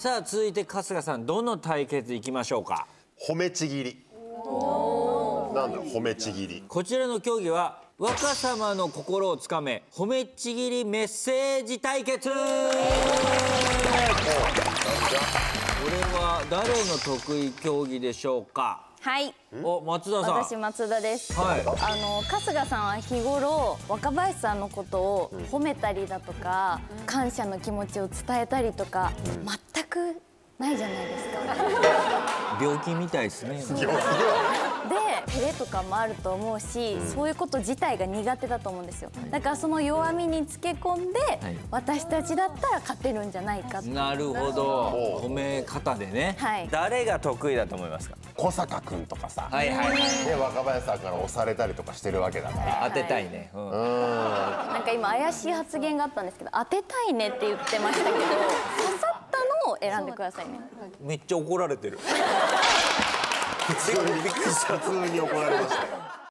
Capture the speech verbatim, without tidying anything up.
さあ続いて春日さん、どの対決いきましょうか。 褒めちぎり。なんだ褒めちぎり。 こちらの競技は若様の心をつかめ褒めちぎりメッセージ対決。これは誰の得意競技でしょうか。 はい。 お、松田さん。 私松田です。 はい。 あの春日さんは日頃若林さんのことを褒めたりだとか、うん、感謝の気持ちを伝えたりとか、うん、全くないじゃないですか。 病気みたいですね。 で照れとかもあると思うし、うん、そういうこと自体が苦手だと思うんですよ。だからその弱みにつけ込んで、はい、私たちだったら勝てるんじゃないかって。 なるほど。褒め方でね、はい、誰が得意だと思いますか。 小坂君とかさ、 はいはい、 で若林さんから押されたりとかしてるわけだから、 当てたいね。うん、 なんか今怪しい発言があったんですけど、当てたいねって言ってましたけど、刺さったのを選んでくださいね。 めっちゃ怒られてる。 普通にびっくりした。普通に怒られましたよ。